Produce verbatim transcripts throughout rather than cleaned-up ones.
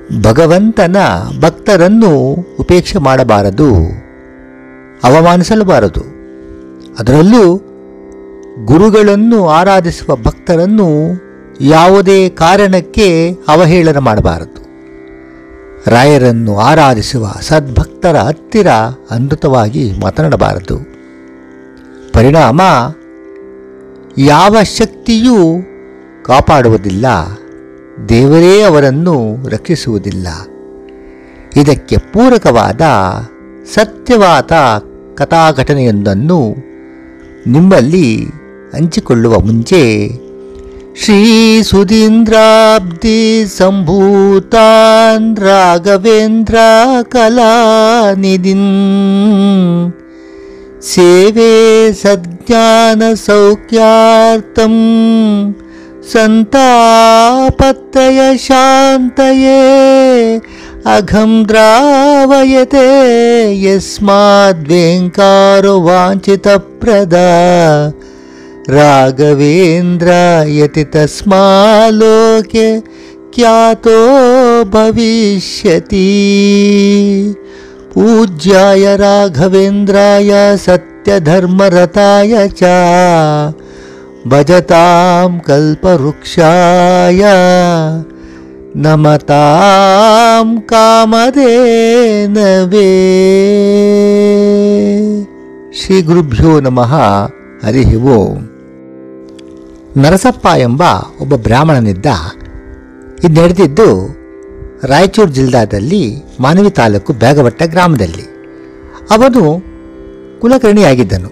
ಭಗವಂತನ ಭಕ್ತರನ್ನು ಉಪೇಕ್ಷೆ ಮಾಡಬಾರದು, ಅವಮಾನಿಸಲಬಾರದು. ಅದರಲ್ಲೂ ಗುರುಗಳನ್ನು ಆರಾಧಿಸುವ ಭಕ್ತರನ್ನು ಯಾವುದೇ ಕಾರಣಕ್ಕೆ ಅವಹೇಳನ ಮಾಡಬಾರದು. ರಾಯರನ್ನು ಆರಾಧಿಸುವ ಸದ್ಭಕ್ತರ ಹತ್ತಿರ ಅನೃತವಾಗಿ ಮಾತನಾಡಬಾರದು. ಪರಿಣಾಮ ಯಾವ ಶಕ್ತಿಯೂ ಕಾಪಾಡುವುದಿಲ್ಲ, ದೇವರೇ ಅವರನ್ನು ರಕ್ಷಿಸುವುದಿಲ್ಲ. ಇದಕ್ಕೆ ಪೂರಕವಾದ ಸತ್ಯವಾದ ಕಥಾಘಟನೆಯೊಂದನ್ನು ನಿಮ್ಮಲ್ಲಿ ಹಂಚಿಕೊಳ್ಳುವ ಮುಂಚೆ ಶ್ರೀ ಸುಧೀಂದ್ರಾಬ್ಧಿ ಸಂಭೂತಾನ್ ರಾಘವೇಂದ್ರ ಕಲಾನಿಧಿನ್ ಸೇವೆ ಸಜ್ಞಾನ ಸೌಖ್ಯಾರ್ಥಂ ಸಂತಾಪತ್ರಯ ಶಾಂತಯೇ ಅಘಂ ದ್ರಾವಯತೆ ಯಸ್ಮಾದ್ವೆಂಕಾರೋ ವಾಂಛಿತಪ್ರದ ರಾಘವೇಂದ್ರ ಯತಿ ತಸ್ಮಾಲೋಕೆ ಖ್ಯಾತೋ ಭವಿಷ್ಯತಿ. ಪೂಜ್ಯಾಯ ರಾಘವೇಂದ್ರಾಯ ಸತ್ಯಧರ್ಮರತಾಯ ಚ ಭಜತಾಂ ಕಲ್ಪವೃಕ್ಷಾಯ ನಮತಾಂ ಕಾಮಧೇನವೇ. ಶ್ರೀ ಗುರುಭ್ಯೋ ನಮಃ. ಹರಿ ಓಂ. ನರಸಪ್ಪ ಎಂಬ ಒಬ್ಬ ಬ್ರಾಹ್ಮಣನಿದ್ದ. ಇದು ನಡೆದಿದ್ದು ರಾಯಚೂರು ಜಿಲ್ಲಾದಲ್ಲಿ ಮಾನವಿ ತಾಲೂಕು ಬ್ಯಾಗವಟ್ಟ ಗ್ರಾಮದಲ್ಲಿ. ಅವನು ಕುಲಕರ್ಣಿಯಾಗಿದ್ದನು.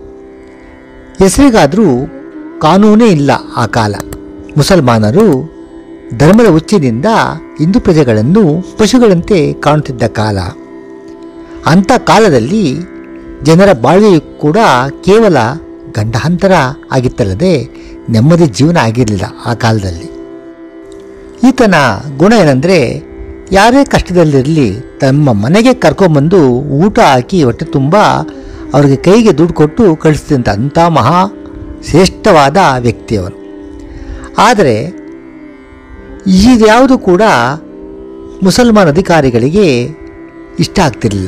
ಹೆಸರಿಗಾದರೂ ಕಾನೂನೇ ಇಲ್ಲ ಆ ಕಾಲ. ಮುಸಲ್ಮಾನರು ಧರ್ಮದ ಹುಚ್ಚಿನಿಂದ ಹಿಂದೂ ಪ್ರಜೆಗಳನ್ನು ಪಶುಗಳಂತೆ ಕಾಣುತ್ತಿದ್ದ ಕಾಲ. ಅಂಥ ಕಾಲದಲ್ಲಿ ಜನರ ಬಾಳ್ವೆಯು ಕೂಡ ಕೇವಲ ಗಂಡಾಂತರ ಆಗಿತ್ತಲ್ಲದೆ ನೆಮ್ಮದಿ ಜೀವನ ಆಗಿರಲಿಲ್ಲ ಆ ಕಾಲದಲ್ಲಿ. ಈತನ ಗುಣ ಏನಂದರೆ, ಯಾರೇ ಕಷ್ಟದಲ್ಲಿರಲಿ ತಮ್ಮ ಮನೆಗೆ ಕರ್ಕೊಂಬಂದು ಊಟ ಹಾಕಿ ಹೊಟ್ಟೆ ತುಂಬ ಅವ್ರಿಗೆ ಕೈಗೆ ದುಡ್ಡು ಕೊಟ್ಟು ಕಳಿಸ್ತಿದ್ದಂಥ ಅಂಥ ಮಹಾ ಶ್ರೇಷ್ಠವಾದ ವ್ಯಕ್ತಿಯವನು. ಆದರೆ ಇದ್ಯಾವುದು ಕೂಡ ಮುಸಲ್ಮಾನ್ ಅಧಿಕಾರಿಗಳಿಗೆ ಇಷ್ಟ ಆಗ್ತಿರಲಿಲ್ಲ.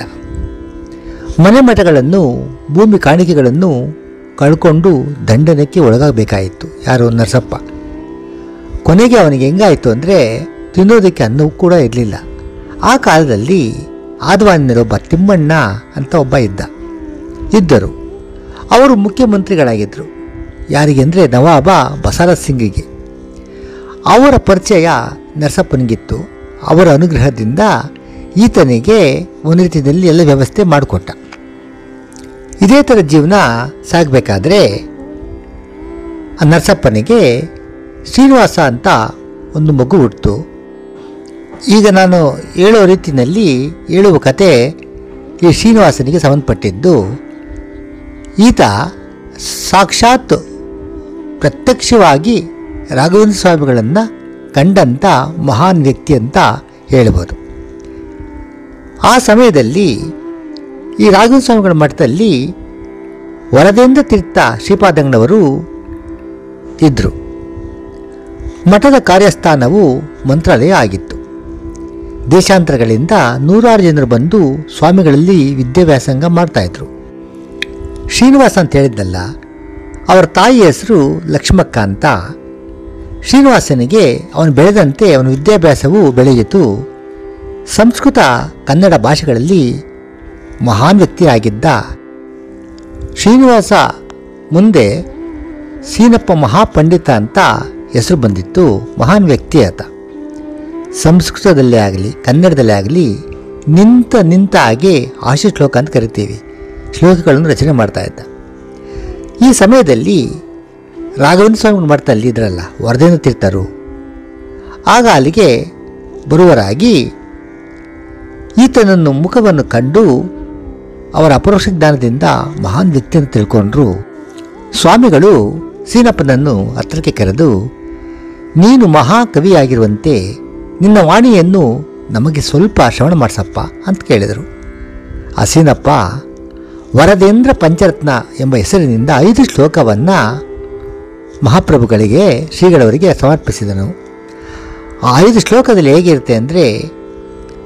ಮನೆ ಮಠಗಳನ್ನು ಭೂಮಿ ಕಾಣಿಕೆಗಳನ್ನು ಕಳ್ಕೊಂಡು ದಂಡನಕ್ಕೆ ಒಳಗಾಗಬೇಕಾಯಿತು ಯಾರು ನರಸಪ್ಪ. ಕೊನೆಗೆ ಅವನಿಗೆ ಹೆಂಗಾಯಿತು ಅಂದರೆ, ತಿನ್ನೋದಕ್ಕೆ ಅನ್ನವೂ ಕೂಡ ಇರಲಿಲ್ಲ. ಆ ಕಾಲದಲ್ಲಿ ಆದ್ವಾನಿನೊಬ್ಬ ತಿಮ್ಮಣ್ಣ ಅಂತ ಒಬ್ಬ ಇದ್ದ ಇದ್ದರು. ಅವರು ಮುಖ್ಯಮಂತ್ರಿಗಳಾಗಿದ್ದರು. ಯಾರಿಗೆ ಅಂದರೆ ನವಾಬ ಬಸವರಾಜ್ ಸಿಂಗಿಗೆ. ಅವರ ಪರಿಚಯ ನರಸಪ್ಪನಿಗಿತ್ತು. ಅವರ ಅನುಗ್ರಹದಿಂದ ಈತನಿಗೆ ಒಂದು ರೀತಿಯಲ್ಲಿ ಎಲ್ಲ ವ್ಯವಸ್ಥೆ ಮಾಡಿಕೊಟ್ಟ. ಇದೇ ಥರ ಜೀವನ ಸಾಗಬೇಕಾದ್ರೆ ನರಸಪ್ಪನಿಗೆ ಶ್ರೀನಿವಾಸ ಅಂತ ಒಂದು ಮಗು ಹುಟ್ಟಿತು. ಈಗ ನಾನು ಹೇಳೋ ರೀತಿಯಲ್ಲಿ ಹೇಳುವ ಕತೆ ಈ ಶ್ರೀನಿವಾಸನಿಗೆ ಸಂಬಂಧಪಟ್ಟಿದ್ದು. ಈತ ಸಾಕ್ಷಾತ್ ಪ್ರತ್ಯಕ್ಷವಾಗಿ ರಾಘವೇಂದ್ರ ಸ್ವಾಮಿಗಳನ್ನು ಕಂಡಂಥ ಮಹಾನ್ ವ್ಯಕ್ತಿ ಅಂತ ಹೇಳ್ಬೋದು. ಆ ಸಮಯದಲ್ಲಿ ಈ ರಾಘವೇಂದ್ರ ಸ್ವಾಮಿಗಳ ಮಠದಲ್ಲಿ ವರದೇಂದ್ರ ತೀರ್ಥ ಶ್ರೀಪಾದಂಗಳವರು ಇದ್ದರು. ಮಠದ ಕಾರ್ಯಸ್ಥಾನವು ಮಂತ್ರಾಲಯ ಆಗಿತ್ತು. ದೇಶಾಂತರಗಳಿಂದ ನೂರಾರು ಜನರು ಬಂದು ಸ್ವಾಮಿಗಳಲ್ಲಿ ವಿದ್ಯಾಭ್ಯಾಸಂಗ ಮಾಡ್ತಾಯಿದ್ರು. ಶ್ರೀನಿವಾಸ ಅಂತ ಹೇಳಿದ್ದಲ್ಲ, ಅವರ ತಾಯಿ ಹೆಸರು ಲಕ್ಷ್ಮಕ್ಕ ಅಂತ. ಶ್ರೀನಿವಾಸನಿಗೆ ಅವನು ಬೆಳೆದಂತೆ ಅವನ ವಿದ್ಯಾಭ್ಯಾಸವು ಬೆಳೆಯಿತು. ಸಂಸ್ಕೃತ ಕನ್ನಡ ಭಾಷೆಗಳಲ್ಲಿ ಮಹಾನ್ ವ್ಯಕ್ತಿಯಾಗಿದ್ದ ಶ್ರೀನಿವಾಸ ಮುಂದೆ ಸೀನಪ್ಪ ಮಹಾಪಂಡಿತ ಅಂತ ಹೆಸರು ಬಂದಿತ್ತು. ಮಹಾನ್ ವ್ಯಕ್ತಿ ಆತ. ಸಂಸ್ಕೃತದಲ್ಲೇ ಆಗಲಿ ಕನ್ನಡದಲ್ಲೇ ಆಗಲಿ ನಿಂತ ನಿಂತ ಹಾಗೆ ಆಶು ಶ್ಲೋಕ ಅಂತ ಕರಿತೀವಿ, ಶ್ಲೋಕಗಳನ್ನು ರಚನೆ ಮಾಡ್ತಾ ಇದ್ದ. ಈ ಸಮಯದಲ್ಲಿ ರಾಘವೇಂದ್ರ ಸ್ವಾಮಿಗಳು ಮಠದಲ್ಲಿ ಇದ್ರಲ್ಲ ವರದೇಂದ್ರ ತೀರ್ಥರು, ಆಗ ಅಲ್ಲಿಗೆ ಬರುವರಾಗಿ ಈತನನ್ನು ಮುಖವನ್ನು ಕಂಡು ಅವರ ಅಪರೋಕ್ಷ ಜ್ಞಾನದಿಂದ ಮಹಾನ್ ವ್ಯಕ್ತಿಯನ್ನು ತಿಳ್ಕೊಂಡ್ರು. ಸ್ವಾಮಿಗಳು ಸೀನಪ್ಪನನ್ನು ಹತ್ತಿರಕ್ಕೆ ಕರೆದು, ನೀನು ಮಹಾಕವಿಯಾಗಿರುವಂತೆ ನಿನ್ನ ವಾಣಿಯನ್ನು ನಮಗೆ ಸ್ವಲ್ಪ ಶ್ರವಣ ಮಾಡಿಸಪ್ಪ ಅಂತ ಕೇಳಿದರು. ಆ ಸೀನಪ್ಪ ವರದೇಂದ್ರ ಪಂಚರತ್ನ ಎಂಬ ಹೆಸರಿನಿಂದ ಐದು ಶ್ಲೋಕವನ್ನು ಮಹಾಪ್ರಭುಗಳಿಗೆ ಶ್ರೀಗಳವರಿಗೆ ಸಮರ್ಪಿಸಿದನು. ಆ ಐದು ಶ್ಲೋಕದಲ್ಲಿ ಹೇಗಿರುತ್ತೆ ಅಂದರೆ,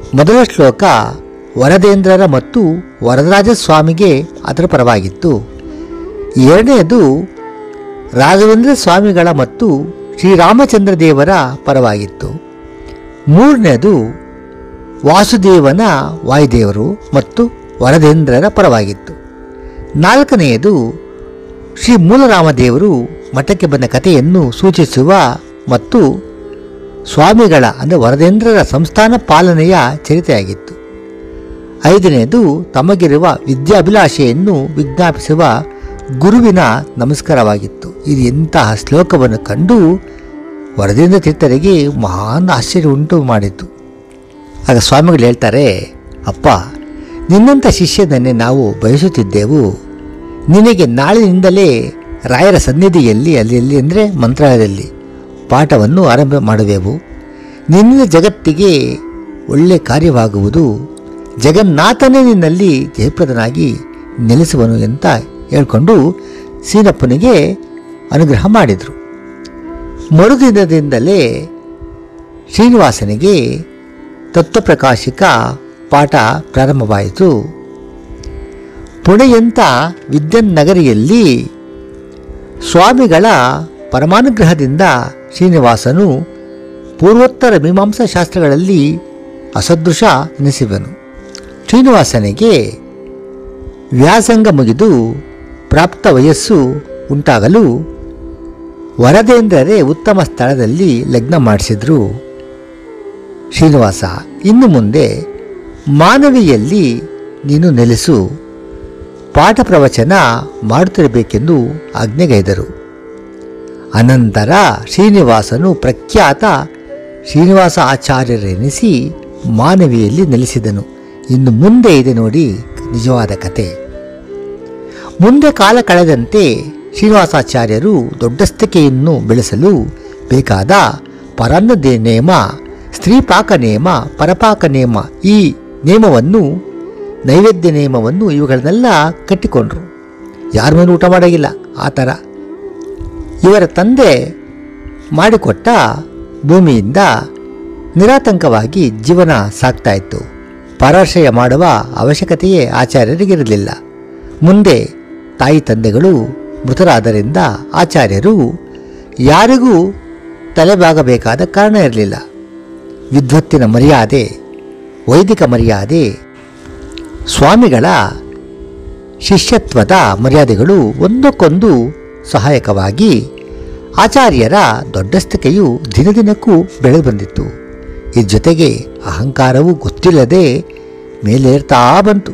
ಮೊದಲ ಶ್ಲೋಕ ವರದೇಂದ್ರರ ಮತ್ತು ವರದರಾಜ ಸ್ವಾಮಿಗೆ ಅದರ ಪರವಾಗಿತ್ತು. ಎರಡನೆಯದು ರಾಘವೇಂದ್ರ ಸ್ವಾಮಿಗಳ ಮತ್ತು ಶ್ರೀರಾಮಚಂದ್ರ ದೇವರ ಪರವಾಗಿತ್ತು. ಮೂರನೆಯದು ವಾಸುದೇವನ ವಾಯುದೇವರು ಮತ್ತು ವರದೇಂದ್ರರ ಪರವಾಗಿತ್ತು. ನಾಲ್ಕನೆಯದು ಶ್ರೀ ಮೂಲರಾಮದೇವರು ಮಠಕ್ಕೆ ಬಂದ ಕಥೆಯನ್ನು ಸೂಚಿಸುವ ಮತ್ತು ಸ್ವಾಮಿಗಳ ಅಂದರೆ ವರದೇಂದ್ರರ ಸಂಸ್ಥಾನ ಪಾಲನೆಯ ಚರಿತೆಯಾಗಿತ್ತು. ಐದನೆಯದು ತಮಗಿರುವ ವಿದ್ಯಾಭಿಲಾಷೆಯನ್ನು ವಿಜ್ಞಾಪಿಸುವ ಗುರುವಿನ ನಮಸ್ಕಾರವಾಗಿತ್ತು. ಇದು ಎಂತಹ ಶ್ಲೋಕವನ್ನು ಕಂಡು ವರದೇಂದ್ರ ತೀರ್ಥರಿಗೆ ಮಹಾನ್ ಆಶ್ಚರ್ಯ ಉಂಟು ಮಾಡಿತು. ಆಗ ಸ್ವಾಮಿಗಳು ಹೇಳ್ತಾರೆ, ಅಪ್ಪ, ನಿನ್ನಂಥ ಶಿಷ್ಯನನ್ನೇ ನಾವು ಬಯಸುತ್ತಿದ್ದೆವು. ನಿನಗೆ ನಾಳಿನಿಂದಲೇ ರಾಯರ ಸನ್ನಿಧಿಯಲ್ಲಿ ಅಲ್ಲಿ ಎಲ್ಲಿ ಅಂದರೆ ಮಂತ್ರಾಲಯದಲ್ಲಿ ಪಾಠವನ್ನು ಆರಂಭ ಮಾಡುವೆವು. ನಿನ್ನ ಜಗತ್ತಿಗೆ ಒಳ್ಳೆ ಕಾರ್ಯವಾಗುವುದು. ಜಗನ್ನಾಥನೇ ನಿನ್ನಲ್ಲಿ ಜಯಪ್ರದನಾಗಿ ನೆಲೆಸುವನು ಅಂತ ಹೇಳ್ಕೊಂಡು ಸೀನಪ್ಪನಿಗೆ ಅನುಗ್ರಹ ಮಾಡಿದರು. ಮರುದಿನದಿಂದಲೇ ಶ್ರೀನಿವಾಸನಿಗೆ ತತ್ವಪ್ರಕಾಶಿಕ ಪಾಠ ಪ್ರಾರಂಭವಾಯಿತು. ಪುಣೆಯಂಥ ವಿದ್ಯನ್ನಗರಿಯಲ್ಲಿ ಸ್ವಾಮಿಗಳ ಪರಮಾನುಗ್ರಹದಿಂದ ಶ್ರೀನಿವಾಸನು ಪೂರ್ವೋತ್ತರ ಮೀಮಾಂಸಾ ಶಾಸ್ತ್ರಗಳಲ್ಲಿ ಅಸದೃಶ ಎನಿಸುವನು. ಶ್ರೀನಿವಾಸನಿಗೆ ವ್ಯಾಸಂಗ ಮುಗಿದು ಪ್ರಾಪ್ತ ವಯಸ್ಸು ಉಂಟಾಗಲು ವರದೇಂದ್ರರೇ ಉತ್ತಮ ಸ್ಥಳದಲ್ಲಿ ಲಗ್ನ ಮಾಡಿಸಿದ್ರು. ಶ್ರೀನಿವಾಸ, ಇನ್ನು ಮುಂದೆ ಮಾನವಿಯಲ್ಲಿ ನೀನು ನೆಲೆಸು, ಪಾಠ ಪ್ರವಚನ ಮಾಡುತ್ತಿರಬೇಕೆಂದು ಆಜ್ಞೆಗೈದರು. ಅನಂತರ ಶ್ರೀನಿವಾಸನು ಪ್ರಖ್ಯಾತ ಶ್ರೀನಿವಾಸ ಆಚಾರ್ಯರೆನಿಸಿ ಮಾನವಿಯಲ್ಲಿ ನೆಲೆಸಿದನು. ಇನ್ನು ಮುಂದೆ ಇದೆ ನೋಡಿ ನಿಜವಾದ ಕತೆ. ಮುಂದೆ ಕಾಲ ಕಳೆದಂತೆ ಶ್ರೀನಿವಾಸಾಚಾರ್ಯರು ದೊಡ್ಡಸ್ತಿಕೆಯನ್ನು ಬೆಳೆಸಲು ಬೇಕಾದ ಪರಾನ್ನ ನೇಮ, ಸ್ತ್ರೀಪಾಕ ನೇಮ, ಪರಪಾಕ ನೇಮ, ಈ ನೇಮವನ್ನು, ನೈವೇದ್ಯ ನೇಮವನ್ನು ಇವುಗಳನ್ನೆಲ್ಲ ಕಟ್ಟಿಕೊಂಡ್ರು. ಯಾರ ಮೇಲೆ ಊಟ ಮಾಡೋಗಿಲ್ಲ ಆ ಥರ. ಇವರ ತಂದೆ ಮಾಡಿಕೊಟ್ಟ ಭೂಮಿಯಿಂದ ನಿರಾತಂಕವಾಗಿ ಜೀವನ ಸಾಗ್ತಾ ಇತ್ತು. ಪರಾಶ್ರಯ ಮಾಡುವ ಅವಶ್ಯಕತೆಯೇ ಆಚಾರ್ಯರಿಗಿರಲಿಲ್ಲ. ಮುಂದೆ ತಾಯಿ ತಂದೆಗಳು ಮೃತರಾದ್ದರಿಂದ ಆಚಾರ್ಯರು ಯಾರಿಗೂ ತಲೆಬಾಗಬೇಕಾದ ಕಾರಣ ಇರಲಿಲ್ಲ. ವಿದ್ವತ್ತಿನ ಮರ್ಯಾದೆ, ವೈದಿಕ ಮರ್ಯಾದೆ, ಸ್ವಾಮಿಗಳ ಶಿಷ್ಯತ್ವದ ಮರ್ಯಾದೆಗಳು ಒಂದಕ್ಕೊಂದು ಸಹಾಯಕವಾಗಿ ಆಚಾರ್ಯರ ದೊಡ್ಡಸ್ತಿಕೆಯು ದಿನದಿನಕ್ಕೂ ಬೆಳೆದು ಬಂದಿತ್ತು. ಇದ್ರ ಜೊತೆಗೆ ಅಹಂಕಾರವೂ ಗೊತ್ತಿಲ್ಲದೆ ಮೇಲೇರ್ತಾ ಬಂತು.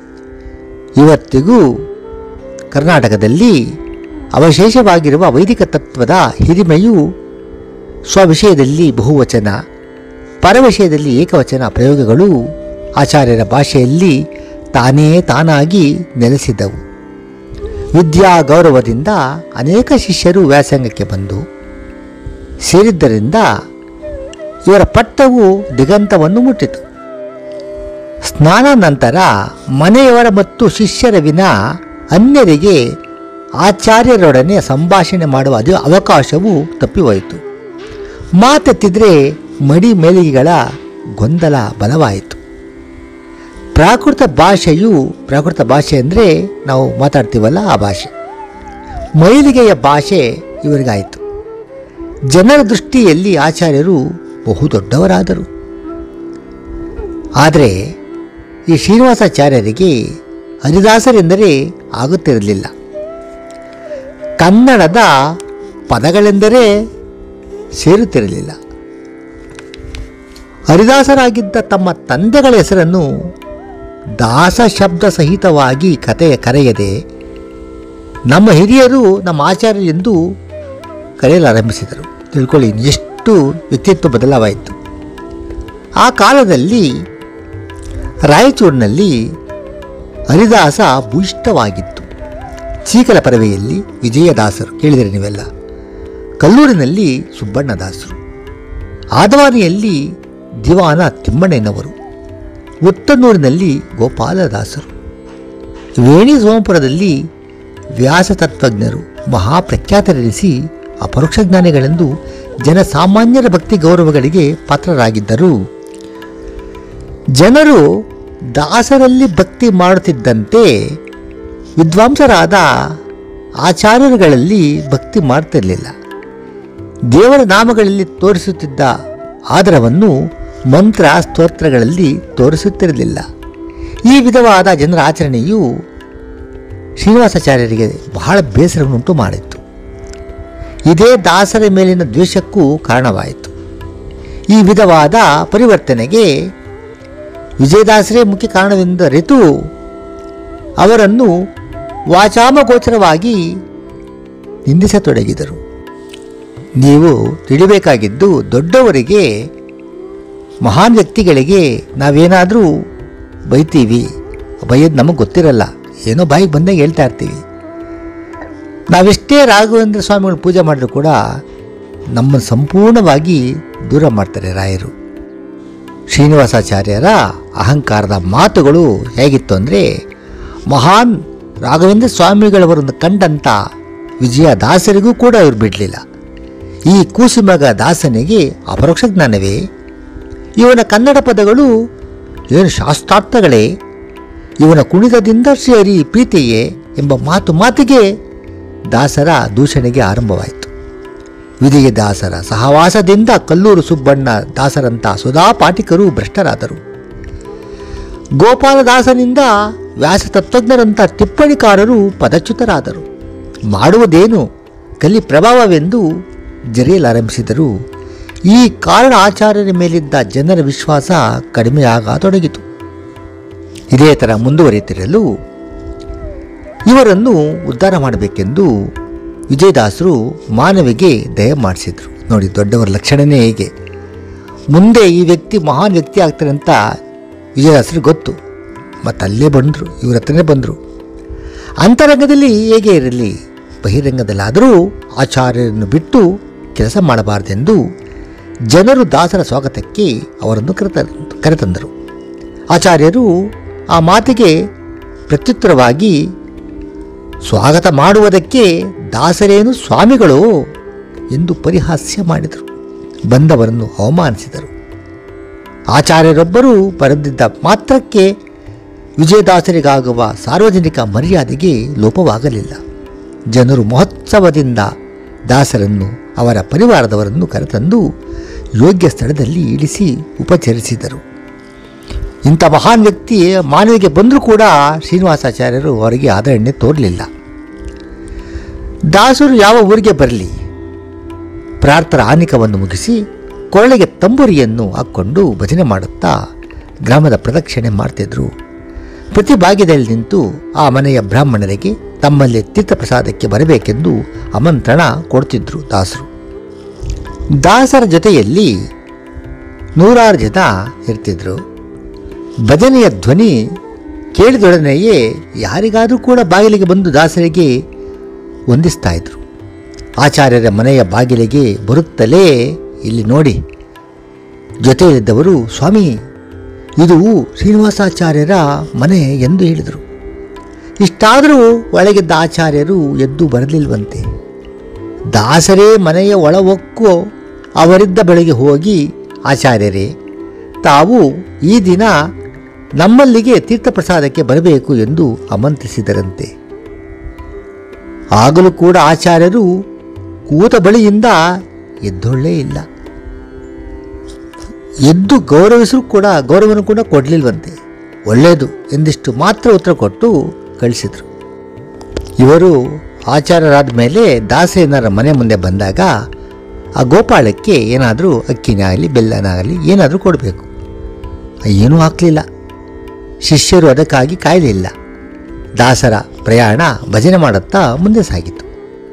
ಇವತ್ತಿಗೂ ಕರ್ನಾಟಕದಲ್ಲಿ ಅವಶೇಷವಾಗಿರುವ ವೈದಿಕ ತತ್ವದ ಹಿರಿಮೆಯು ಸ್ವವಿಷಯದಲ್ಲಿ ಬಹುವಚನ, ಪರವಿಷಯದಲ್ಲಿ ಏಕವಚನ ಪ್ರಯೋಗಗಳು ಆಚಾರ್ಯರ ಭಾಷೆಯಲ್ಲಿ ತಾನೇ ತಾನಾಗಿ ನೆಲೆಸಿದ್ದವು. ವಿದ್ಯಾ ಗೌರವದಿಂದ ಅನೇಕ ಶಿಷ್ಯರು ವ್ಯಾಸಂಗಕ್ಕೆ ಬಂದು ಸೇರಿದ್ದರಿಂದ ಇವರ ಪಟ್ಟವು ದಿಗಂತವನ್ನು ಮುಟ್ಟಿತು. ಸ್ನಾನ ನಂತರ ಮನೆಯವರ ಮತ್ತು ಶಿಷ್ಯರ ವಿನ ಅನ್ಯರಿಗೆ ಆಚಾರ್ಯರೊಡನೆ ಸಂಭಾಷಣೆ ಮಾಡುವ ಅದು ಅವಕಾಶವೂ ತಪ್ಪಿಹೋಯಿತು. ಮಾತೆತ್ತಿದ್ರೆ ಮಡಿ ಮೇಲಿಗೆಗಳ ಗೊಂದಲ ಬಲವಾಯಿತು. ಪ್ರಾಕೃತ ಭಾಷೆಯು, ಪ್ರಾಕೃತ ಭಾಷೆ ಅಂದರೆ ನಾವು ಮಾತಾಡ್ತೀವಲ್ಲ ಆ ಭಾಷೆ, ಮೈಲಿಗೆಯ ಭಾಷೆ ಇವರಿಗಾಯಿತು. ಜನರ ದೃಷ್ಟಿಯಲ್ಲಿ ಆಚಾರ್ಯರು ಬಹು ದೊಡ್ಡವರಾದರು. ಆದರೆ ಈ ಶ್ರೀನಿವಾಸಾಚಾರ್ಯರಿಗೆ ಹರಿದಾಸರೆಂದರೆ ಆಗುತ್ತಿರಲಿಲ್ಲ. ಕನ್ನಡದ ಪದಗಳೆಂದರೆ ಸೇರುತ್ತಿರಲಿಲ್ಲ. ಹರಿದಾಸರಾಗಿದ್ದ ತಮ್ಮ ತಂದೆಗಳ ಹೆಸರನ್ನು ದಾಸ ಶಬ್ದ ಸಹಿತವಾಗಿ ಕಥೆಯ ಕರೆಯದೆ ನಮ್ಮ ಹಿರಿಯರು ನಮ್ಮ ಆಚಾರ್ಯರು ಎಂದು ಕರೆಯಲಾರಂಭಿಸಿದರು. ತಿಳ್ಕೊಳ್ಳಿ ಎಷ್ಟು ವ್ಯಕ್ತಿತ್ವ ಬದಲಾವಾಯಿತು. ಆ ಕಾಲದಲ್ಲಿ ರಾಯಚೂರಿನಲ್ಲಿ ಹರಿದಾಸ ಭೂಯಿಷ್ಠವಾಗಿತ್ತು. ಚೀಕಲ ಪರವೆಯಲ್ಲಿ ವಿಜಯದಾಸರು ಕೇಳಿದರೆ ನೀವೆಲ್ಲ, ಕಲ್ಲೂರಿನಲ್ಲಿ ಸುಬ್ಬಣ್ಣದಾಸರು, ಆದವಾನಿಯಲ್ಲಿ ದಿವಾನ ತಿಮ್ಮಣ್ಣನವರು, ಉತ್ತನ್ನೂರಿನಲ್ಲಿ ಗೋಪಾಲದಾಸರು, ವೇಣಿ ಸೋಮಪುರದಲ್ಲಿ ವ್ಯಾಸತತ್ವಜ್ಞರು ಮಹಾಪ್ರಖ್ಯಾತರೆನಿಸಿ ಅಪರೋಕ್ಷ ಜ್ಞಾನಿಗಳೆಂದು ಜನಸಾಮಾನ್ಯರ ಭಕ್ತಿ ಗೌರವಗಳಿಗೆ ಪಾತ್ರರಾಗಿದ್ದರು. ಜನರು ದಾಸರಲ್ಲಿ ಭಕ್ತಿ ಮಾಡುತ್ತಿದ್ದಂತೆ ವಿದ್ವಾಂಸರಾದ ಆಚಾರ್ಯರುಗಳಲ್ಲಿ ಭಕ್ತಿ ಮಾಡ್ತಿರಲಿಲ್ಲ. ದೇವರ ನಾಮಗಳಲ್ಲಿ ತೋರಿಸುತ್ತಿದ್ದ ಆದರವನ್ನು ಮಂತ್ರ ಸ್ತೋತ್ರಗಳಲ್ಲಿ ತೋರಿಸುತ್ತಿರಲಿಲ್ಲ. ಈ ವಿಧವಾದ ಜನರ ಆಚರಣೆಯು ಶ್ರೀನಿವಾಸಾಚಾರ್ಯರಿಗೆ ಬಹಳ ಬೇಸರವನ್ನುಂಟು ಮಾಡಿತ್ತು. ಇದೇ ದಾಸರ ಮೇಲಿನ ದ್ವೇಷಕ್ಕೂ ಕಾರಣವಾಯಿತು. ಈ ವಿಧವಾದ ಪರಿವರ್ತನೆಗೆ ವಿಜಯದಾಸರೇ ಮುಖ್ಯ ಕಾರಣವೆಂದರಿತು ಅವರನ್ನು ವಾಚಾಮಗೋಚರವಾಗಿ ನಿಂದಿಸತೊಡಗಿದರು. ನೀವು ತಿಳಿಬೇಕಾಗಿದ್ದು, ದೊಡ್ಡವರಿಗೆ, ಮಹಾನ್ ವ್ಯಕ್ತಿಗಳಿಗೆ ನಾವೇನಾದರೂ ಬೈತೀವಿ, ಬೈಯೋದು ನಮಗೆ ಗೊತ್ತಿರಲ್ಲ, ಏನೋ ಬಾಯಿಗೆ ಬಂದಾಗ ಹೇಳ್ತಾ ಇರ್ತೀವಿ. ನಾವೆಷ್ಟೇ ರಾಘವೇಂದ್ರ ಸ್ವಾಮಿಗಳು ಪೂಜೆ ಮಾಡಿದ್ರು ಕೂಡ ನಮ್ಮನ್ನು ಸಂಪೂರ್ಣವಾಗಿ ದೂರ ಮಾಡ್ತಾರೆ ರಾಯರು. ಶ್ರೀನಿವಾಸಾಚಾರ್ಯರ ಅಹಂಕಾರದ ಮಾತುಗಳು ಹೇಗಿತ್ತು ಅಂದರೆ, ಮಹಾನ್ ರಾಘವೇಂದ್ರ ಸ್ವಾಮಿಗಳವರನ್ನು ಕಂಡಂಥ ವಿಜಯದಾಸರಿಗೂ ಕೂಡ ಇವರು ಬಿಡಲಿಲ್ಲ. ಈ ಕೂಸುಮಗ ದಾಸನಿಗೆ ಅಪರೋಕ್ಷ ಜ್ಞಾನವೇ, ಇವನ ಕನ್ನಡ ಪದಗಳು ಏನು ಶಾಸ್ತ್ರಾರ್ಥಗಳೇ, ಇವನ ಕುಣಿತದಿಂದ ಸೇರಿ ಪ್ರೀತಿಯೇ ಎಂಬ ಮಾತು ಮಾತಿಗೆ ದಾಸರ ದೂಷಣೆಗೆ ಆರಂಭವಾಯಿತು. ವಿಜಯದಾಸರ ಸಹವಾಸದಿಂದ ಕಲ್ಲೂರು ಸುಬ್ಬಣ್ಣ ದಾಸರಂಥ ಸುಧಾ ಪಾಠಿಕರು ಭ್ರಷ್ಟರಾದರು. ಗೋಪಾಲದಾಸನಿಂದ ವ್ಯಾಸ ತತ್ವಜ್ಞರಂಥ ಟಿಪ್ಪಣಿಕಾರರು ಪದಚ್ಯುತರಾದರು. ಮಾಡುವುದೇನು ಕಲಿ ಪ್ರಭಾವವೆಂದು ಜರಿಯಲಾರಂಭಿಸಿದರು. ಈ ಕಾರಣ ಆಚಾರ್ಯರ ಮೇಲಿದ್ದ ಜನರ ವಿಶ್ವಾಸ ಕಡಿಮೆಯಾಗತೊಡಗಿತು. ಇದೇ ಥರ ಮುಂದುವರಿಯುತ್ತಿರಲು ಇವರನ್ನು ಉದ್ಧಾರ ಮಾಡಬೇಕೆಂದು ವಿಜಯದಾಸರು ಮಾನವಿಗೆ ದಯ ಮಾಡಿಸಿದರು. ನೋಡಿ, ದೊಡ್ಡವರ ಲಕ್ಷಣನೇ ಹೇಗೆ. ಮುಂದೆ ಈ ವ್ಯಕ್ತಿ ಮಹಾನ್ ವ್ಯಕ್ತಿ ಆಗ್ತಾರೆ ಅಂತ ವಿಜಯದಾಸರಿಗೆ ಗೊತ್ತು. ಮತ್ತು ಅಲ್ಲೇ ಬಂದರು, ಇವ್ರ ಹತ್ರನೇ ಬಂದರು. ಅಂತರಂಗದಲ್ಲಿ ಹೇಗೆ ಇರಲಿ, ಬಹಿರಂಗದಲ್ಲಾದರೂ ಆಚಾರ್ಯರನ್ನು ಬಿಟ್ಟು ಕೆಲಸ ಮಾಡಬಾರದೆಂದು ಜನರು ದಾಸರ ಸ್ವಾಗತಕ್ಕೆ ಅವರನ್ನು ಕರೆತ ಕರೆತಂದರು. ಆಚಾರ್ಯರು ಆ ಮಾತಿಗೆ ಪ್ರತ್ಯುತ್ತರವಾಗಿ, ಸ್ವಾಗತ ಮಾಡುವುದಕ್ಕೆ ದಾಸರೇನು ಸ್ವಾಮಿಗಳು ಎಂದು ಪರಿಹಾಸ್ಯ ಮಾಡಿದರು. ಬಂದವರನ್ನು ಅವಮಾನಿಸಿದರು. ಆಚಾರ್ಯರೊಬ್ಬರು ಬರೆದಿದ್ದ ಮಾತ್ರಕ್ಕೆ ವಿಜಯದಾಸರಿಗಾಗುವ ಸಾರ್ವಜನಿಕ ಮರ್ಯಾದೆಗೆ ಲೋಪವಾಗಲಿಲ್ಲ. ಜನರು ಮಹೋತ್ಸವದಿಂದ ದಾಸರನ್ನು ಅವರ ಪರಿವಾರದವರನ್ನು ಕರೆತಂದು ಯೋಗ್ಯ ಸ್ಥಳದಲ್ಲಿ ಇಳಿಸಿ ಉಪಚರಿಸಿದರು. ಇಂಥ ಮಹಾನ್ ವ್ಯಕ್ತಿ ಮಾನವಿಗೆ ಬಂದರೂ ಕೂಡ ಶ್ರೀನಿವಾಸಾಚಾರ್ಯರು ಅವರಿಗೆ ಆದರಣೆ ತೋರಲಿಲ್ಲ. ದಾಸರು ಯಾವ ಊರಿಗೆ ಬರಲಿ, ಪ್ರಾರ್ಥನಾ ಆನಿಕವನ್ನು ಮುಗಿಸಿ ಕೊರಳಿಗೆ ತಂಬೂರಿಯನ್ನು ಹಾಕ್ಕೊಂಡು ಭಜನೆ ಮಾಡುತ್ತಾ ಗ್ರಾಮದ ಪ್ರದಕ್ಷಿಣೆ ಮಾಡ್ತಿದ್ರು. ಪ್ರತಿ ಭಾಗ್ಯದಲ್ಲಿ ನಿಂತು ಆ ಮನೆಯ ಬ್ರಾಹ್ಮಣರಿಗೆ ತಮ್ಮಲ್ಲಿ ತೀರ್ಥಪ್ರಸಾದಕ್ಕೆ ಬರಬೇಕೆಂದು ಆಮಂತ್ರಣ ಕೊಡ್ತಿದ್ರು ದಾಸರು. ದಾಸರ ಜೊತೆಯಲ್ಲಿ ನೂರಾರು ಜನ ಇರ್ತಿದ್ರು. ಭಜನೆಯ ಧ್ವನಿ ಕೇಳಿದೊಡನೆಯೇ ಯಾರಿಗಾದರೂ ಕೂಡ ಬಾಗಿಲಿಗೆ ಬಂದು ದಾಸರಿಗೆ ವಂದಿಸ್ತಾ ಇದ್ರು. ಆಚಾರ್ಯರ ಮನೆಯ ಬಾಗಿಲಿಗೆ ಬರುತ್ತಲೇ, ಇಲ್ಲಿ ನೋಡಿ, ಜೊತೆಯಲ್ಲಿದ್ದವರು, ಸ್ವಾಮಿ, ಇದು ಶ್ರೀನಿವಾಸಾಚಾರ್ಯರ ಮನೆ ಎಂದು ಹೇಳಿದರು. ಇಷ್ಟಾದರೂ ಒಳಗಿದ್ದ ಆಚಾರ್ಯರು ಎದ್ದು ಬರಲಿಲ್ವಂತೆ. ದಾಸರೇ ಮನೆಯ ಒಳ ಹೊಕ್ಕು ಅವರಿದ್ದ ಬಳಿಗೆ ಹೋಗಿ, ಆಚಾರ್ಯರೇ, ತಾವು ಈ ದಿನ ನಮ್ಮಲ್ಲಿಗೆ ತೀರ್ಥಪ್ರಸಾದಕ್ಕೆ ಬರಬೇಕು ಎಂದು ಆಮಂತ್ರಿಸಿದರಂತೆ. ಆಗಲೂ ಕೂಡ ಆಚಾರ್ಯರು ಕೂತ ಬಳಿಯಿಂದ ಎದ್ದೊಳ್ಳೇ ಇಲ್ಲ. ಎದ್ದು ಗೌರವಿಸಲು ಕೂಡ ಗೌರವವನ್ನು ಕೂಡ ಕೊಡಲಿಲ್ವಂತೆ. ಒಳ್ಳೆಯದು ಎಂದಿಷ್ಟು ಮಾತ್ರ ಉತ್ತರ ಕೊಟ್ಟು ಕಳಿಸಿದರು. ಇವರು ಆಚಾರ್ಯರಾದ ಮೇಲೆ ದಾಸೇನರ ಮನೆ ಮುಂದೆ ಬಂದಾಗ ಆ ಗೋಪಾಳಕ್ಕೆ ಏನಾದರೂ ಅಕ್ಕಿನಾಗಲಿ ಬೆಲ್ಲನಾಗಲಿ ಏನಾದರೂ ಕೊಡಬೇಕು. ಏನೂ ಹಾಕಲಿಲ್ಲ. ಶಿಷ್ಯರು ಅದಕ್ಕಾಗಿ ಕಾಯಲಿಲ್ಲ. ದಾಸರ ಪ್ರಯಾಣ ಭಜನೆ ಮಾಡುತ್ತಾ ಮುಂದೆ ಸಾಗಿತು.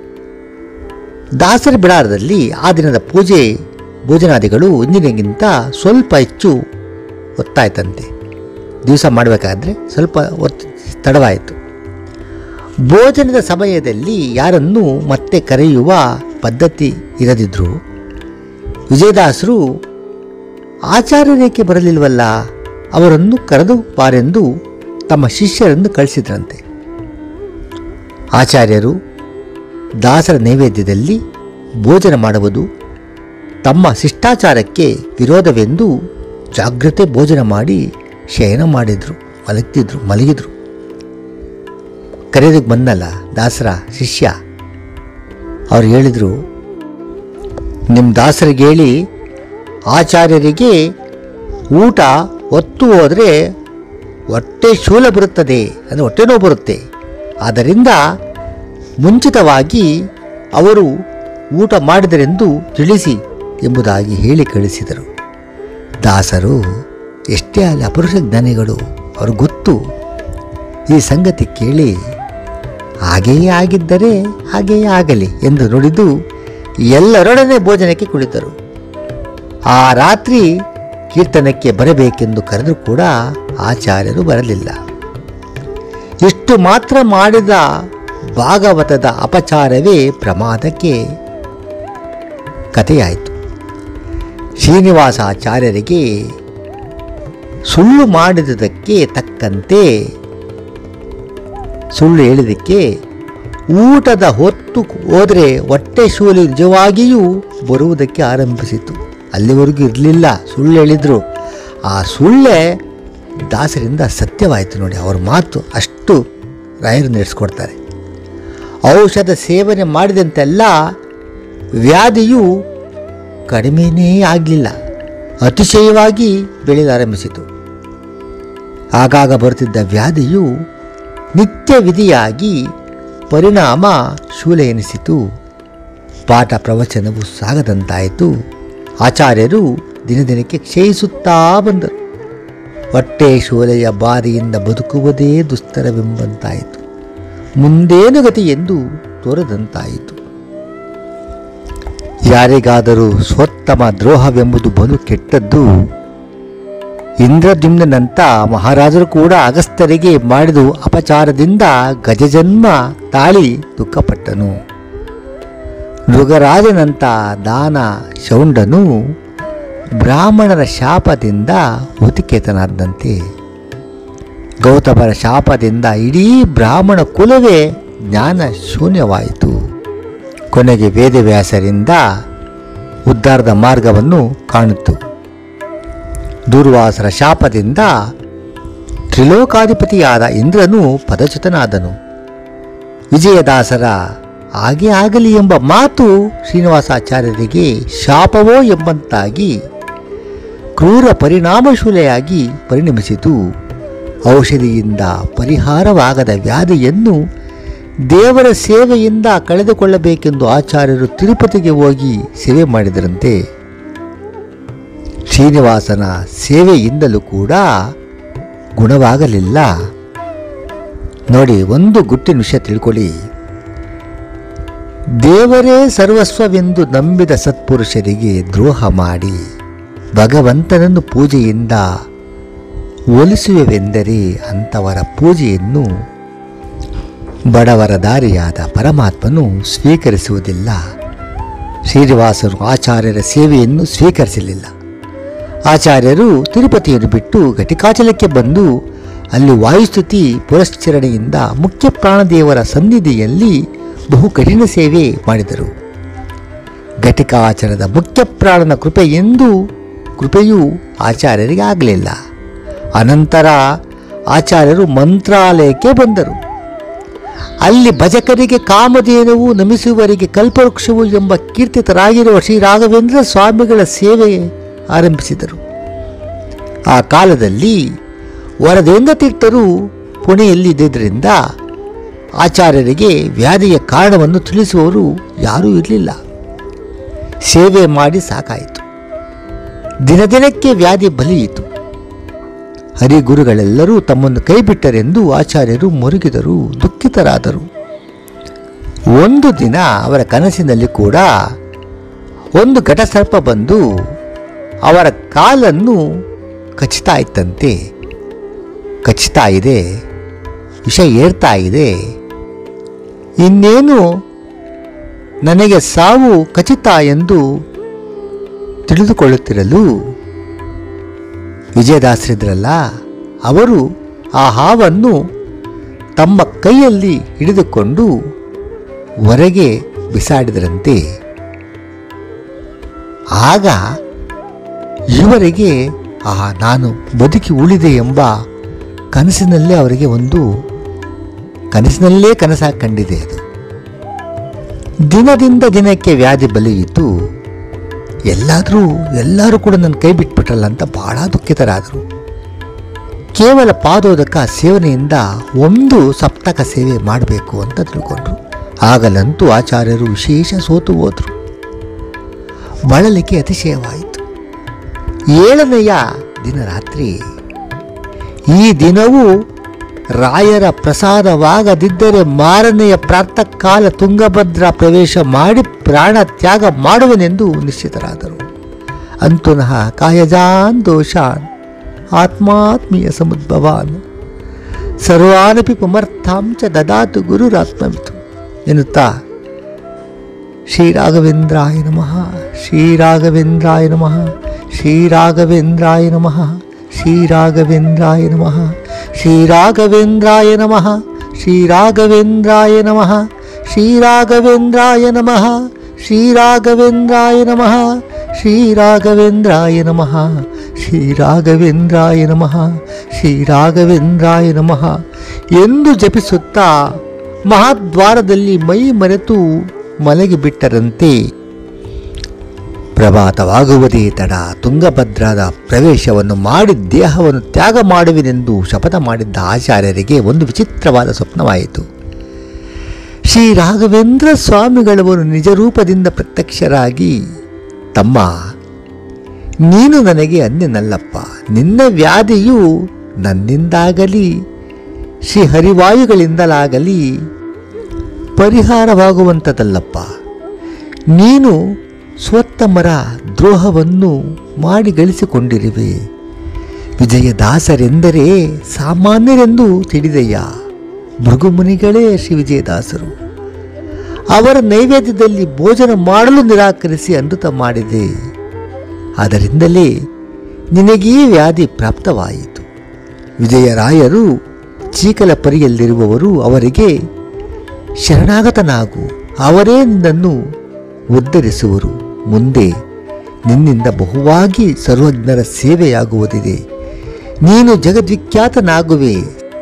ದಾಸರ ಬಿಡಾರದಲ್ಲಿ ಆ ದಿನದ ಪೂಜೆ ಭೋಜನಾದಿಗಳು ಇಂದಿನಿಗಿಂತ ಸ್ವಲ್ಪ ಹೆಚ್ಚು ಹೊತ್ತಾಯ್ತಂತೆ. ದಿವಸ ಮಾಡಬೇಕಾದ್ರೆ ಸ್ವಲ್ಪ ಹೊತ್ತು ತಡವಾಯಿತು. ಭೋಜನದ ಸಮಯದಲ್ಲಿ ಯಾರನ್ನೂ ಮತ್ತೆ ಕರೆಯುವ ಪದ್ಧತಿ ಇರದಿದ್ದರೂ ವಿಜಯದಾಸರು ಆಚಾರ್ಯರೇಕೆ ಬರಲಿಲ್ವಲ್ಲ, ಅವರನ್ನು ಕರೆದು ಬಾರೆಂದು ತಮ್ಮ ಶಿಷ್ಯರನ್ನು ಕಳಿಸಿದ್ರಂತೆ. ಆಚಾರ್ಯರು ದಾಸರ ನೈವೇದ್ಯದಲ್ಲಿ ಭೋಜನ ಮಾಡುವುದು ತಮ್ಮ ಶಿಷ್ಟಾಚಾರಕ್ಕೆ ವಿರೋಧವೆಂದು ಜಾಗ್ರತೆ ಭೋಜನ ಮಾಡಿ ಶಯನ ಮಾಡಿದ್ರು, ಮಲಗ್ತಿದ್ರು ಮಲಗಿದ್ರು. ಕರೆಯೋದಕ್ಕೆ ಬಂದಲ್ಲ ದಾಸರ ಶಿಷ್ಯ, ಅವ್ರು ಹೇಳಿದರು, ನಿಮ್ಮ ದಾಸರಿಗೆ ಹೇಳಿ ಆಚಾರ್ಯರಿಗೆ ಊಟ ಒತ್ತು ಹೋದರೆ ಹೊಟ್ಟೆ ಶೂಲ ಬರುತ್ತದೆ, ಅಂದರೆ ಹೊಟ್ಟೆ ನೋವು ಬರುತ್ತೆ. ಆದ್ದರಿಂದ ಮುಂಚಿತವಾಗಿ ಅವರು ಊಟ ಮಾಡಿದರೆಂದು ತಿಳಿಸಿ ಎಂಬುದಾಗಿ ಹೇಳಿ ಕಳಿಸಿದರು. ದಾಸರು ಎಷ್ಟೇ ಅಲ್ಲಿ ಅಪುರುಷ ಜ್ಞಾನಿಗಳು, ಅವರು ಗೊತ್ತು ಈ ಸಂಗತಿ ಕೇಳಿ ಹಾಗೆಯೇ ಆಗಿದ್ದರೆ ಹಾಗೆಯೇ ಆಗಲಿ ಎಂದು ನುಡಿದು ಎಲ್ಲರೊಡನೆ ಭೋಜನಕ್ಕೆ ಕುಳಿತರು. ಆ ರಾತ್ರಿ ಕೀರ್ತನಕ್ಕೆ ಬರಬೇಕೆಂದು ಕರೆದರೂ ಕೂಡ ಆಚಾರ್ಯರು ಬರಲಿಲ್ಲ. ಇಷ್ಟು ಮಾತ್ರ ಮಾಡಿದ ಭಾಗವತದ ಅಪಚಾರವೇ ಪ್ರಮಾದಕ್ಕೆ ಕಥೆಯಾಯಿತು. ಶ್ರೀನಿವಾಸಾಚಾರ್ಯರಿಗೆ ಸುಳ್ಳು ಮಾಡಿದುದಕ್ಕೆ ತಕ್ಕಂತೆ, ಸುಳ್ಳು ಹೇಳಿದಕ್ಕೆ ಊಟದ ಹೊತ್ತು ಹೋದರೆ ಹೊಟ್ಟೆ ಶೂಲಿ ನಿಜವಾಗಿಯೂ ಬರುವುದಕ್ಕೆ ಆರಂಭಿಸಿತು. ಅಲ್ಲಿವರೆಗೂ ಇರಲಿಲ್ಲ, ಸುಳ್ಳು ಹೇಳಿದರು. ಆ ಸುಳ್ಳೇ ದಾಸರಿಂದ ಸತ್ಯವಾಯಿತು. ನೋಡಿ, ಅವ್ರ ಮಾತು ಅಷ್ಟು ರಾಯರು ನಡೆಸ್ಕೊಡ್ತಾರೆ. ಔಷಧ ಸೇವನೆ ಮಾಡಿದಂತೆಲ್ಲ ವ್ಯಾಧಿಯು ಕಡಿಮೆಯೇ ಆಗಲಿಲ್ಲ, ಅತಿಶಯವಾಗಿ ಬೆಳೆಯಲಾರಂಭಿಸಿತು. ಆಗಾಗ ಬರುತ್ತಿದ್ದ ವ್ಯಾಧಿಯು ನಿತ್ಯ ವಿಧಿಯಾಗಿ ಪರಿಣಾಮ ಶೂಲ ಎನಿಸಿತು. ಪಾಠ ಪ್ರವಚನವು ಸಾಗದಂತಾಯಿತು. ಆಚಾರ್ಯರು ದಿನದಿನಕ್ಕೆ ಕ್ಷಯಿಸುತ್ತಾ ಬಂದರು. ಹೊಟ್ಟೆ ಶೂಲೆಯ ಬಾರಿಯಿಂದ ಬದುಕುವುದೇ ದುಸ್ತರವೆಂಬಂತಾಯಿತು. ಮುಂದೇನು ಗತಿ ಎಂದು ತೋರದಂತಾಯಿತು. ಯಾರಿಗಾದರೂ ಸ್ವೋತ್ತಮ ದ್ರೋಹವೆಂಬುದು ಬಲು ಕೆಟ್ಟದ್ದು. ಇಂದ್ರದ್ಯುಮ್ನಂಥ ಮಹಾರಾಜರು ಕೂಡ ಅಗಸ್ತ್ಯರಿಗೆ ಮಾಡಿದ ಅಪಚಾರದಿಂದ ಗಜಜನ್ಮ ತಾಳಿ ದುಃಖಪಟ್ಟನು. ಮೃಗರಾಜನಂಥ ದಾನ ಶೌಂಡನು ಬ್ರಾಹ್ಮಣರ ಶಾಪದಿಂದ ಹುತಿಕೇತನಾದಂತೆ. ಗೌತಮರ ಶಾಪದಿಂದ ಇಡೀ ಬ್ರಾಹ್ಮಣ ಕುಲವೇ ಜ್ಞಾನ ಶೂನ್ಯವಾಯಿತು. ಕೊನೆಗೆ ವೇದವ್ಯಾಸರಿಂದ ಉದ್ಧಾರದ ಮಾರ್ಗವನ್ನು ಕಾಣಿತು. ದುರ್ವಾಸರ ಶಾಪದಿಂದ ತ್ರಿಲೋಕಾಧಿಪತಿಯಾದ ಇಂದ್ರನು ಪದಚ್ಯುತನಾದನು. ವಿಜಯದಾಸರ ಹಾಗೆ ಆಗಲಿ ಎಂಬ ಮಾತು ಶ್ರೀನಿವಾಸಾಚಾರ್ಯರಿಗೆ ಶಾಪವೋ ಎಂಬಂತಾಗಿ ಕ್ರೂರ ಪರಿಣಾಮಶೂಲೆಯಾಗಿ ಪರಿಣಮಿಸಿತು. ಔಷಧಿಯಿಂದ ಪರಿಹಾರವಾಗದ ವ್ಯಾಧಿಯನ್ನು ದೇವರ ಸೇವೆಯಿಂದ ಕಳೆದುಕೊಳ್ಳಬೇಕೆಂದು ಆಚಾರ್ಯರು ತಿರುಪತಿಗೆ ಹೋಗಿ ಸೇವೆ ಮಾಡಿದರಂತೆ. ಶ್ರೀನಿವಾಸನ ಸೇವೆಯಿಂದಲೂ ಕೂಡ ಗುಣವಾಗಲಿಲ್ಲ. ನೋಡಿ, ಒಂದು ಗುಟ್ಟಿನ ವಿಷಯ ತಿಳ್ಕೊಳ್ಳಿ. ದೇವರೇ ಸರ್ವಸ್ವವೆಂದು ನಂಬಿದ ಸತ್ಪುರುಷರಿಗೆ ದ್ರೋಹ ಮಾಡಿ ಭಗವಂತನನ್ನು ಪೂಜೆಯಿಂದ ಒಲಿಸುವೆವೆಂದರೆ ಅಂಥವರ ಪೂಜೆಯನ್ನು ಬಡವರ ದಾರಿಯಾದ ಪರಮಾತ್ಮನು ಸ್ವೀಕರಿಸುವುದಿಲ್ಲ. ಶ್ರೀನಿವಾಸರು ಆಚಾರ್ಯರ ಸೇವೆಯನ್ನು ಸ್ವೀಕರಿಸಲಿಲ್ಲ. ಆಚಾರ್ಯರು ತಿರುಪತಿಯನ್ನು ಬಿಟ್ಟು ಘಟಿಕಾಚಲಕ್ಕೆ ಬಂದು ಅಲ್ಲಿ ವಾಯುಸ್ತುತಿ ಪುರಶ್ಚರಣೆಯಿಂದ ಮುಖ್ಯ ಪ್ರಾಣದೇವರ ಸನ್ನಿಧಿಯಲ್ಲಿ ಬಹು ಕಠಿಣ ಸೇವೆ ಮಾಡಿದರು. ಘಟಿಕಾಚಲದ ಮುಖ್ಯ ಪ್ರಾಣನ ಕೃಪೆ ಎಂದು ಕೃಪೆಯೂ ಆಚಾರ್ಯರಿಗೆ ಆಗಲಿಲ್ಲ. ಅನಂತರ ಆಚಾರ್ಯರು ಮಂತ್ರಾಲಯಕ್ಕೆ ಬಂದರು. ಅಲ್ಲಿ ಭಜಕರಿಗೆ ಕಾಮಧೇನುವು, ನಮಿಸುವವರಿಗೆ ಕಲ್ಪವೃಕ್ಷವು ಎಂಬ ಕೀರ್ತಿತರಾಗಿರುವ ಶ್ರೀ ರಾಘವೇಂದ್ರ ಸ್ವಾಮಿಗಳ ಸೇವೆ ಆರಂಭಿಸಿದರು. ಆ ಕಾಲದಲ್ಲಿ ವರದೇಂದ್ರ ತೀರ್ಥರು ಪುಣೆಯಲ್ಲಿ ಇದ್ದುದರಿಂದ ಆಚಾರ್ಯರಿಗೆ ವ್ಯಾಧಿಯ ಕಾರಣವನ್ನು ತಿಳಿಸುವವರು ಯಾರೂ ಇರಲಿಲ್ಲ. ಸೇವೆ ಮಾಡಿ ಸಾಕಾಯಿತು. ದಿನದಿನಕ್ಕೆ ವ್ಯಾಧಿ ಬಲಿಯಿತು. ಹರಿಗುರುಗಳೆಲ್ಲರೂ ತಮ್ಮನ್ನು ಕೈಬಿಟ್ಟರೆಂದು ಆಚಾರ್ಯರು ಮುರುಗಿದರು, ದುಃಖಿತರಾದರು. ಒಂದು ದಿನ ಅವರ ಕನಸಿನಲ್ಲಿ ಕೂಡ ಒಂದು ಘಟಸರ್ಪ ಬಂದು ಅವರ ಕಾಲನ್ನು ಕಚ್ಚುತ್ತಾ ಇತ್ತಂತೆ. ಕಚ್ಚುತ್ತಾ ಇದೆ, ವಿಷ ಏರ್ತಾ ಇದೆ. ಇನ್ನೇನು ನನಗೆ ಸಾವು ಖಚಿತ ಎಂದು ತಿಳಿದುಕೊಳ್ಳುತ್ತಿರಲು ವಿಜಯದಾಸರಿದ್ರಲ್ಲ, ಅವರು ಆ ಹಾವನ್ನು ತಮ್ಮ ಕೈಯಲ್ಲಿ ಹಿಡಿದುಕೊಂಡು ಹೊರಗೆ ಬಿಸಾಡಿದರಂತೆ. ಆಗ ಇವರಿಗೆ ಆಹಾ, ನಾನು ಬದುಕಿ ಉಳಿದೆ ಎಂಬ ಕನಸಿನಲ್ಲೇ ಅವರಿಗೆ ಒಂದು ಕನಸಿನಲ್ಲೇ ಕನಸಾಗಿ ಕಂಡಿದೆ. ಅದು ದಿನದಿಂದ ದಿನಕ್ಕೆ ವ್ಯಾಧಿ ಬಲಿಯಿತು. ಎಲ್ಲಾದರೂ ಎಲ್ಲರೂ ಕೂಡ ನನ್ನ ಕೈ ಬಿಟ್ಬಿಟ್ರಲ್ಲ ಅಂತ ಬಹಳ ದುಃಖಿತರಾದರು. ಕೇವಲ ಪಾದೋದಕ ಸೇವನೆಯಿಂದ ಒಂದು ಸಪ್ತಕ ಸೇವೆ ಮಾಡಬೇಕು ಅಂತ ತಿಳ್ಕೊಂಡ್ರು. ಆಗಲಂತೂ ಆಚಾರ್ಯರು ವಿಶೇಷ ಸೋತು ಹೋದರು. ಬಳಲಿಕೆ ಅತಿಶಯವಾಯಿತು. ಏಳನೆಯ ದಿನ ರಾತ್ರಿ, ಈ ದಿನವೂ ರಾಯರ ಪ್ರಸಾದವಾಗದಿದ್ದರೆ ಮಾರನೆಯ ಪ್ರಾತಃ ಕಾಲ ತುಂಗಭದ್ರಾ ಪ್ರವೇಶ ಮಾಡಿ ಪ್ರಾಣ ತ್ಯಾಗ ಮಾಡುವನೆಂದು ನಿಶ್ಚಿತರಾದರು. ಅಂತುನಃ ಕಾಯಜಾನ್ ದೋಷಾನ್ ಆತ್ಮಾತ್ಮೀಯ ಸಮುದ್ಭವಾನ್ ಸರ್ವಾನಪಿ ಪುಮರ್ಥಾಂಚ ದದಾತು ಗುರುರಾತ್ಮವಿತು ಎನ್ನುತ್ತಾ ಶ್ರೀರಾಘವೇಂದ್ರಾಯ ನಮಃ, ಶ್ರೀರಾಘವೇಂದ್ರಾಯ ನಮಃ, ಶ್ರೀರಾಘವೇಂದ್ರಾಯ ನಮಃ, ಶ್ರೀರಾಘವೇಂದ್ರಾಯ ನಮಃ, ಶ್ರೀರಾಘವೇಂದ್ರಾಯ ನಮಃ, ಶ್ರೀರಾಘವೇಂದ್ರಾಯ ನಮಃ, ಶ್ರೀರಾಘವೇಂದ್ರಾಯ ನಮಃ, ಶ್ರೀರಾಘವೇಂದ್ರಾಯ ನಮಃ, ಶ್ರೀರಾಘವೇಂದ್ರಾಯ ನಮಃ, ಶ್ರೀರಾಘವೇಂದ್ರಾಯ ನಮಃ, ಶ್ರೀರಾಘವೇಂದ್ರಾಯ ನಮಃ ಎಂದು ಜಪಿಸುತ್ತಾ ಮಹಾದ್ವಾರದಲ್ಲಿ ಮೈ ಮರೆತು ಮಲಗಿಬಿಟ್ಟರಂತೆ. ಪ್ರಭಾತವಾಗುವುದೇ ತಡ ತುಂಗಭದ್ರಾದ ಪ್ರವೇಶವನ್ನು ಮಾಡಿ ದೇಹವನ್ನು ತ್ಯಾಗ ಮಾಡುವೆನೆಂದು ಶಪಥ ಮಾಡಿದ್ದ ಆಚಾರ್ಯರಿಗೆ ಒಂದು ವಿಚಿತ್ರವಾದ ಸ್ವಪ್ನವಾಯಿತು. ಶ್ರೀ ರಾಘವೇಂದ್ರ ಸ್ವಾಮಿಗಳವರು ನಿಜರೂಪದಿಂದ ಪ್ರತ್ಯಕ್ಷರಾಗಿ, ತಮ್ಮ, ನೀನು ನನಗೆ ಅನ್ಯನಲ್ಲಪ್ಪ, ನಿನ್ನ ವ್ಯಾಧಿಯು ನನ್ನಿಂದಾಗಲಿ ಶ್ರೀ ಹರಿವಾಯುಗಳಿಂದಲಾಗಲಿ ಪರಿಹಾರವಾಗುವಂಥದ್ದಲ್ಲಪ್ಪ. ನೀನು ಸ್ವತ್ತಮರ ದ್ರೋಹವನ್ನು ಮಾಡಿ ಗಳಿಸಿಕೊಂಡಿರುವೆ. ವಿಜಯದಾಸರೆಂದರೆ ಸಾಮಾನ್ಯರೆಂದು ತಿಳಿದೆಯ. ಭೃಗುಮುನಿಗಳೇ ಶ್ರೀ ವಿಜಯದಾಸರು. ಅವರ ನೈವೇದ್ಯದಲ್ಲಿ ಭೋಜನ ಮಾಡಲು ನಿರಾಕರಿಸಿ ಅಮೃತ ಮಾಡಿದೆ. ಆದ್ದರಿಂದಲೇ ನಿನಗೇ ವ್ಯಾಧಿ ಪ್ರಾಪ್ತವಾಯಿತು. ವಿಜಯರಾಯರು ಚೀಕಲಪರಿಯಲ್ಲಿರುವವರು, ಅವರಿಗೆ ಶರಣಾಗತನಾಗು, ಅವರೇ ನಿನ್ನನ್ನು ಉದ್ಧರಿಸುವರು. ಮುಂದೆ ನಿನ್ನಿಂದ ಬಹುವಾಗಿ ಸರ್ವಜ್ಞರ ಸೇವೆಯಾಗುವುದಿದೆ. ನೀನು ಜಗದ್ವಿಖ್ಯಾತನಾಗುವೆ.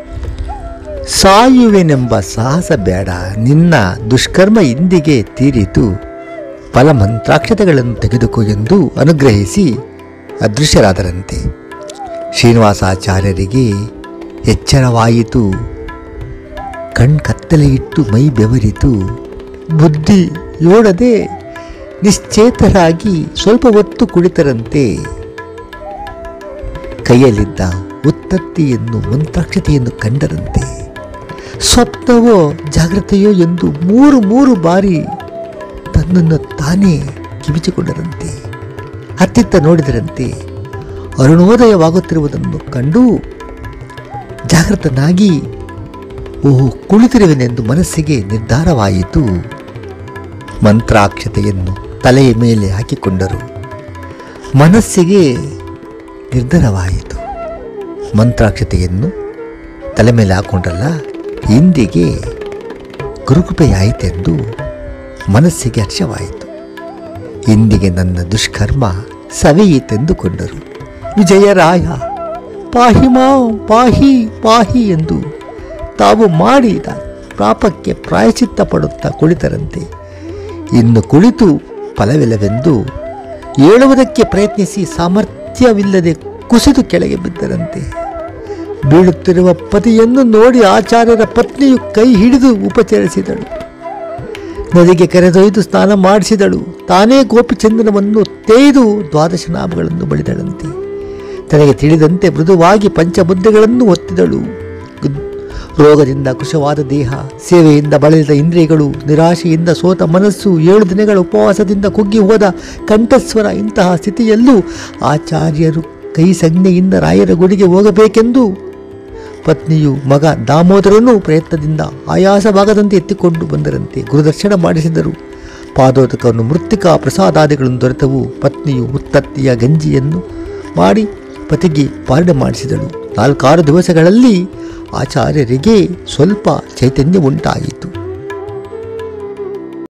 ಸಾಯುವೆನೆಂಬ ಸಾಹಸ ಬೇಡ. ನಿನ್ನ ದುಷ್ಕರ್ಮ ಇಂದಿಗೆ ತೀರಿತು. ಫಲಮಂತ್ರಾಕ್ಷತೆಗಳನ್ನು ತೆಗೆದುಕೋ ಎಂದು ಅನುಗ್ರಹಿಸಿ ಅದೃಶ್ಯರಾದರಂತೆ. ಶ್ರೀನಿವಾಸಾಚಾರ್ಯರಿಗೆ ಎಚ್ಚರವಾಯಿತು. ಕಣ್ಕತ್ತಲೆಯಿಟ್ಟು ಮೈ ಬೆವರಿತು. ಬುದ್ಧಿ ಯೋಡದೆ ನಿಶ್ಚೇತರಾಗಿ ಸ್ವಲ್ಪ ಹೊತ್ತು ಕುಳಿತರಂತೆ. ಕೈಯಲ್ಲಿದ್ದ ಉತ್ತತ್ತಿಯನ್ನು ಮಂತ್ರಾಕ್ಷತೆಯನ್ನು ಕಂಡರಂತೆ. ಸ್ವಪ್ನವೋ ಜಾಗ್ರತೆಯೋ ಎಂದು ಮೂರು ಮೂರು ಬಾರಿ ತನ್ನನ್ನು ತಾನೇ ಕಿವಿಚಿಕೊಂಡರಂತೆ. ಹತ್ತಿತ್ತ ನೋಡಿದರಂತೆ. ಅರುಣೋದಯವಾಗುತ್ತಿರುವುದನ್ನು ಕಂಡು ಜಾಗೃತನಾಗಿ ಓಹೋ ಕುಳಿತಿರುವೆನೆಂದು ಮನಸ್ಸಿಗೆ ನಿರ್ಧಾರವಾಯಿತು. ಮಂತ್ರಾಕ್ಷತೆಯನ್ನು ತಲೆಯ ಮೇಲೆ ಹಾಕಿಕೊಂಡರು. ಮನಸ್ಸಿಗೆ ನಿರ್ಧಾರವಾಯಿತು. ಮಂತ್ರಾಕ್ಷತೆಯನ್ನು ತಲೆ ಮೇಲೆ ಹಾಕೊಂಡ್ರಲ್ಲ, ಇಂದಿಗೆ ಗುರುಕೃಪೆಯಾಯಿತೆಂದು ಮನಸ್ಸಿಗೆ ಹರ್ಷವಾಯಿತು. ಇಂದಿಗೆ ನನ್ನ ದುಷ್ಕರ್ಮ ಸವೆಯಿತೆಂದುಕೊಂಡರು. ವಿಜಯರಾಯ ಪಾಹಿ ಮಾಂ ಪಾಹಿ ಪಾಹಿ ಎಂದು ತಾವು ಮಾಡಿದ ಪಾಪಕ್ಕೆ ಪ್ರಾಯಶ್ಚಿತ್ತ ಪಡುತ್ತಾ ಕುಳಿತರಂತೆ. ಇನ್ನು ಕುಳಿತು ಫಲವಿಲ್ಲವೆಂದು ಏಳುವುದಕ್ಕೆ ಪ್ರಯತ್ನಿಸಿ ಸಾಮರ್ಥ್ಯವಿಲ್ಲದೆ ಕುಸಿದು ಕೆಳಗೆ ಬಿದ್ದರಂತೆ. ಬೀಳುತ್ತಿರುವ ಪತಿಯನ್ನು ನೋಡಿ ಆಚಾರ್ಯರ ಪತ್ನಿಯು ಕೈ ಹಿಡಿದು ಉಪಚರಿಸಿದಳು. ನದಿಗೆ ಕರೆದೊಯ್ದು ಸ್ನಾನ ಮಾಡಿಸಿದಳು. ತಾನೇ ಗೋಪಿಚಂದನವನ್ನು ತೇಯ್ದು ದ್ವಾದಶ ನಾಮಗಳನ್ನು ಬಳಿದಳಂತೆ. ತನಗೆ ತಿಳಿದಂತೆ ಮೃದುವಾಗಿ ಪಂಚಬುದ್ಧಿಗಳನ್ನು ಒತ್ತಿದಳು. ರೋಗದಿಂದ ಕುಶವಾದ ದೇಹ, ಸೇವೆಯಿಂದ ಬಳಲಿದ ಇಂದ್ರಿಯಗಳು, ನಿರಾಶೆಯಿಂದ ಸೋತ ಮನಸ್ಸು, ಏಳು ದಿನಗಳ ಉಪವಾಸದಿಂದ ಕುಗ್ಗಿ ಹೋದ ಕಂಠಸ್ವರ, ಇಂತಹ ಸ್ಥಿತಿಯಲ್ಲೂ ಆಚಾರ್ಯರು ಕೈ ಸಂಜ್ಞೆಯಿಂದ ರಾಯರ ಗುಡಿಗೆ ಹೋಗಬೇಕೆಂದು ಪತ್ನಿಯು ಮಗ ದಾಮೋದರನು ಪ್ರಯತ್ನದಿಂದ ಆಯಾಸವಾಗದಂತೆ ಎತ್ತಿಕೊಂಡು ಬಂದರಂತೆ. ಗುರುದರ್ಶನ ಮಾಡಿಸಿದರು. ಪಾದೋದಕವನ್ನು ಮೃತ್ತಿಕಾ ಪ್ರಸಾದಾದಿಗಳನ್ನು ದೊರೆತವು. ಪತ್ನಿಯು ಉತ್ತತ್ತಿಯ ಗಂಜಿಯನ್ನು ಮಾಡಿ ಪತಿಗೆ ಪಾರಣೆ ಮಾಡಿಸಿದಳು. ನಾಲ್ಕಾರು ದಿವಸಗಳಲ್ಲಿ ಆಚಾರ್ಯರಿಗೆ ಸ್ವಲ್ಪ ಚೈತನ್ಯ ಉಂಟಾಯಿತು.